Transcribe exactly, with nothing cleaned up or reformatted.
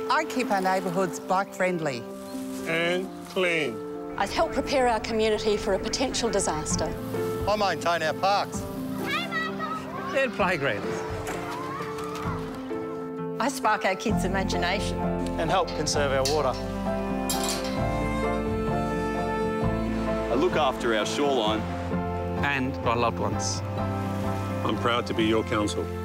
I keep our neighbourhoods bike-friendly. And clean. I help prepare our community for a potential disaster. I maintain our parks. And playgrounds. I spark our kids' imagination. And help conserve our water. I look after our shoreline. And our loved ones. I'm proud to be your council.